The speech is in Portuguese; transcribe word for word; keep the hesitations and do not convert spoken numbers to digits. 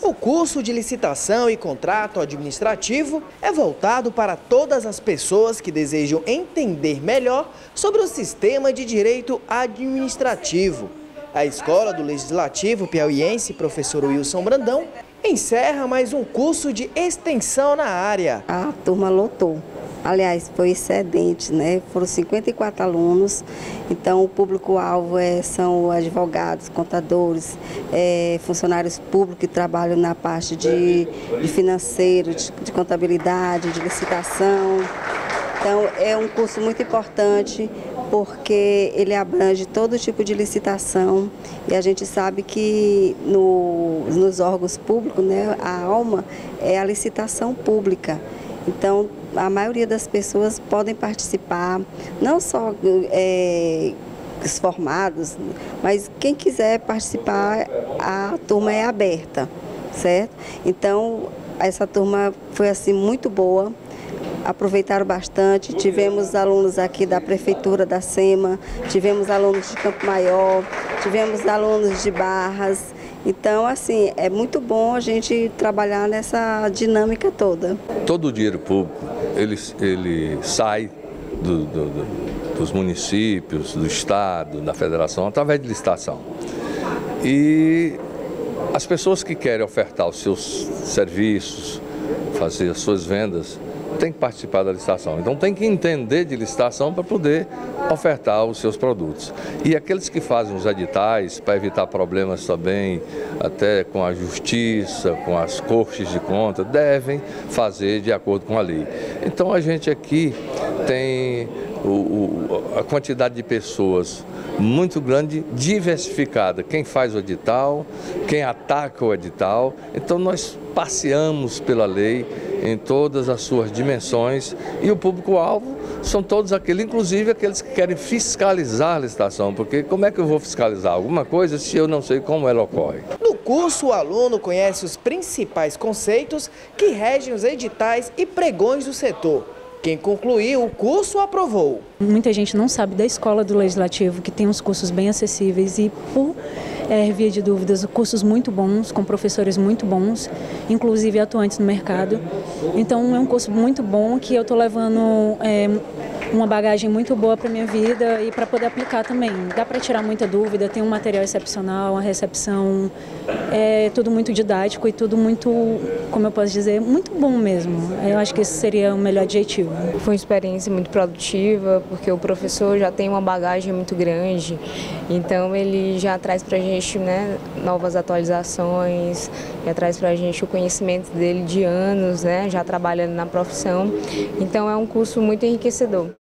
O curso de licitação e contrato administrativo é voltado para todas as pessoas que desejam entender melhor sobre o sistema de direito administrativo. A Escola do Legislativo Piauiense, professor Wilson Brandão, encerra mais um curso de extensão na área. A turma lotou. Aliás, foi excedente, né? Foram cinquenta e quatro alunos, então o público-alvo é, são advogados, contadores, é, funcionários públicos que trabalham na parte de, de financeiro, de, de contabilidade, de licitação. Então é um curso muito importante porque ele abrange todo tipo de licitação e a gente sabe que no, nos órgãos públicos, né, a alma é a licitação pública. Então, a maioria das pessoas podem participar, não só é, os formados, mas quem quiser participar, a turma é aberta, certo? Então, essa turma foi assim muito boa, aproveitaram bastante, tivemos alunos aqui da Prefeitura da SEMA, tivemos alunos de Campo Maior, tivemos alunos de Barras. Então, assim, é muito bom a gente trabalhar nessa dinâmica toda. Todo o dinheiro público, ele, ele sai do, do, do, dos municípios, do Estado, da Federação, através de licitação. E as pessoas que querem ofertar os seus serviços, fazer as suas vendas, tem que participar da licitação. Então tem que entender de licitação para poder ofertar os seus produtos. E aqueles que fazem os editais, para evitar problemas também, até com a justiça, com as cortes de conta, devem fazer de acordo com a lei. Então a gente aqui tem o, o, a quantidade de pessoas muito grande, diversificada. Quem faz o edital, quem ataca o edital. Então nós passeamos pela lei em todas as suas dimensões e o público-alvo são todos aqueles, inclusive aqueles que querem fiscalizar a licitação, porque como é que eu vou fiscalizar alguma coisa se eu não sei como ela ocorre? No curso, o aluno conhece os principais conceitos que regem os editais e pregões do setor. Quem concluiu o curso aprovou. Muita gente não sabe da Escola do Legislativo, que tem uns cursos bem acessíveis e, por é, via de dúvidas, cursos muito bons, com professores muito bons, inclusive atuantes no mercado. Então é um curso muito bom que eu estou levando é, uma bagagem muito boa para a minha vida e para poder aplicar também. Dá para tirar muita dúvida, tem um material excepcional, uma recepção, é tudo muito didático e tudo muito, como eu posso dizer, muito bom mesmo. Eu acho que esse seria o melhor adjetivo. Foi uma experiência muito produtiva, porque o professor já tem uma bagagem muito grande, então ele já traz para a gente, né, novas atualizações, já traz para a gente o conhecimento dele de anos, né, já trabalhando na profissão. Então é um curso muito enriquecedor.